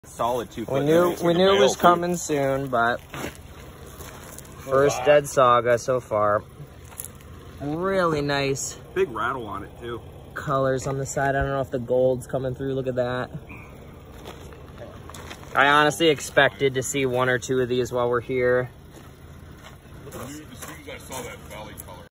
Solid 2 foot. We knew it was coming soon, but first dead saga so far. Really nice. Big rattle on it too. Colors on the side. I don't know if the gold's coming through. Look at that. I honestly expected to see 1 or 2 of these while we're here.